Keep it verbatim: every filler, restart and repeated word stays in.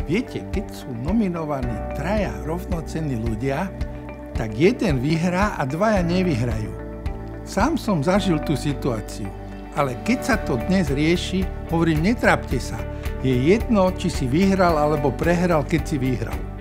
Viete, keď sú nominovaní traja rovnocenní ľudia, tak jeden vyhrá a dvaja nevyhrajú. Sám som zažil tú situáciu, ale keď sa to dnes rieši, hovorím, netrápte sa. Je jedno, či si vyhral alebo prehral, keď si vyhral.